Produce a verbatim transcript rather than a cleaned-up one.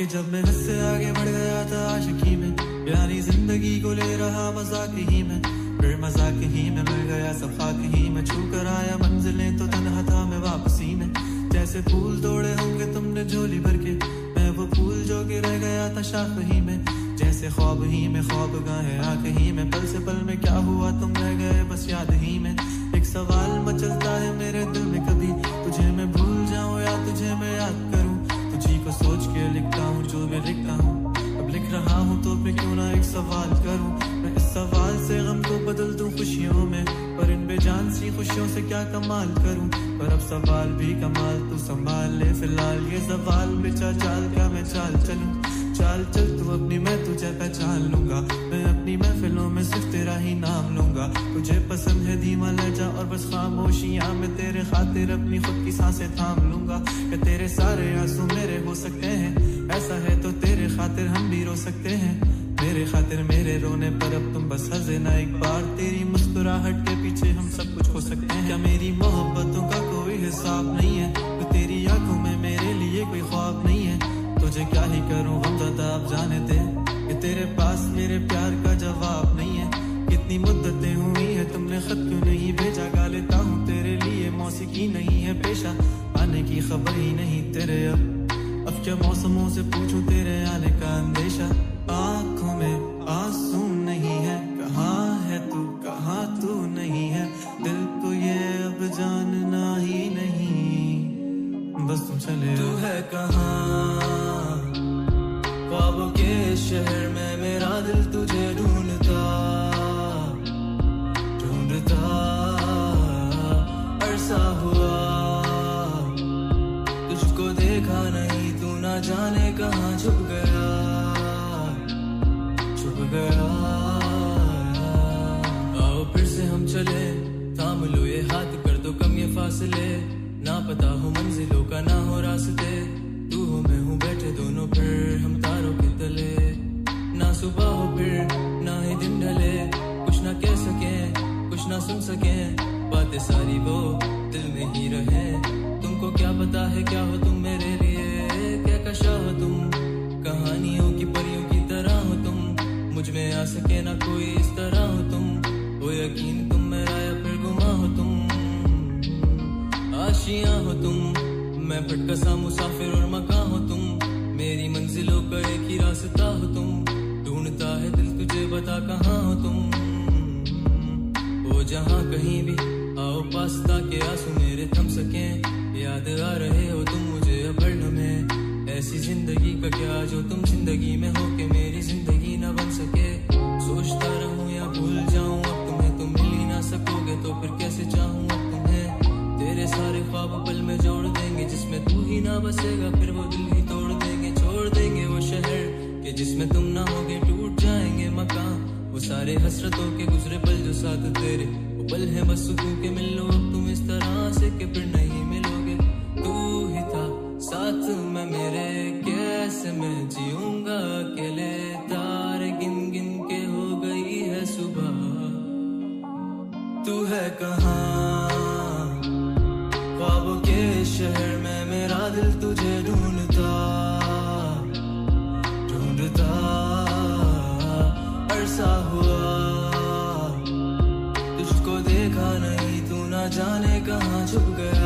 कि जब मैं हद से आगे बढ़ गया था आशिकी में, यानी जिंदगी को ले रहा मजाक ही में, फिर मजाक ही में मिल गया सब खाक ही में, छू कर आया मंजिलें तो तन्हा था मैं वापसी में। जैसे फूल तोड़े होंगे तुमने झोली भर के, मैं वो फूल जो कि रह गया था शाख ही में, जैसे ख्वाब ही में ख्वाब गाहे आंख ही में, पल से पल में क्या हुआ तुम रह गए बस याद ही में। एक सवाल मचलता है मेरे दिल में, कभी तुझे मैं भूल जाऊं या तुझे मैं याद करूं, तुझी को सोच के लिखता हूँ जो भी लिखता हूँ, अब लिख रहा हूँ तो फिर क्यों ना एक सवाल करूं। मैं इस सवाल से गम को बदल दूं खुशियों में, पर इन बेजान सी खुशियों से क्या कमाल करूं, पर अब सवाल भी कमाल तू संभाल ले फिलहाल, ये सवाल बेचा चाल क्या मैं चाल चलूं, चाल चल तू अपनी मैं तुझे पहचान लूंगा, मैं अपनी महफिलों में सिर्फ तेरा ही नाम लूंगा। तुझे पसंद है धीमा लहजा और बस खामोशियां, मैं तेरे खातिर अपनी खुद की सांसें थाम लूंगा, कि तेरे सारे आंसू मेरे हो सकते हैं, ऐसा है तो तेरे खातिर हम भी रो सकते हैं, मेरे खातिर मेरे रोने पर अब तुम बस हंसे ना एक बार, तेरी मुस्कुराहट के पीछे हम सब कुछ हो सकते हैं। क्या मेरी मोहब्बतों का कोई हिसाब नहीं है, तो तेरी आंखों में मेरे लिए कोई ख्वाब नहीं है, तुझे क्या ही करूं हम दादा अब जाने दे, कि तेरे पास मेरे प्यार का जवाब नहीं है। कितनी मुद्दतें हुई है तुमने खत क्यों नहीं भेजा, गा लेता हूँ तेरे लिए मौसीकी नहीं है पेशा, आने की खबर ही नहीं तेरे अब अब क्या मौसमों से पूछूं तेरे आने का अंदेशा, आंखों में आंसू नहीं है, कहाँ है तू कहाँ तू नहीं है, दिल को ये अब जानना ही नहीं, बस तुम चले तू है कहाँ, ख्वाबों के शहर में मेरा दिल तुझे ढूंढता ढूंढता अरसा हुआ, तुझको देखा नहीं तू ना जाने कहाँ छुप गया छुप गया। आओ फिर से हम चले, थाम लो ये हाथ कर दो कम ये फासले, ना पता हो मंजिलों का ना हो रास्ते, तू हो मैं हूँ बैठे दोनों फिर हम तारों के तले, ना सुबह हो फिर ना ही दिन ढले, कुछ ना कह सके कुछ ना सुन सके, बातें सारी वो दिल में ही रहे, तुमको क्या पता है क्या हो तुम मेरे लिए, क्या कशा हो तुम कहानियों की परियों की तरह हो तुम, मुझ में आ सके ना कोई इस तरह हो तुम, वो यकीन तुम मेरा या फिर गुमा हो तुम, आशियां हो तुम, मैं भटका सा मुसाफिर और मकान हो तुम, मेरी मंजिलों का एक ही रास्ता हो तुम, ढूंढता है दिल तुझे बता कहाँ हो तुम, वो जहाँ कहीं भी आओ पास ताकि आंसू मेरे थम सके, याद आ रहे हो तुम मुझे अब हर लम्हे, ऐसी जिंदगी का क्या जो तुम जिंदगी में हो के मेरी जिंदगी ना बन सके, सोचता रहूं या भूल जाऊं अब तुम्हें, तुम मिल ही ना सकोगे तो फिर कैसे चाहूं अब तुम्हें, तेरे सारे ख्वाब पल में जोड़ देंगे, जिसमें तू ही ना बसेगा फिर वो दिल ही तोड़ देंगे, छोड़ देंगे वो शहर के जिसमें तुम ना होगे, टूट जाएंगे मकान वो सारे हसरतों के गुजरे पल जो साथ तेरे, वो पल है बस सुकून के मिल लो अब तुम इस तरह से कि फिर नहीं मिलोगे, तू ही था साथ में मेरे, कैसे मैं जीऊंगा अकेले, तारे गिन गिन के हो गई है सुबह, तू है कहाँ, ख्वाबों के शहर में मेरा दिल तुझे ढूंढता ढूंढता अरसा हुआ, तुझको देखा नहीं तू ना जाने कहाँ छुप गया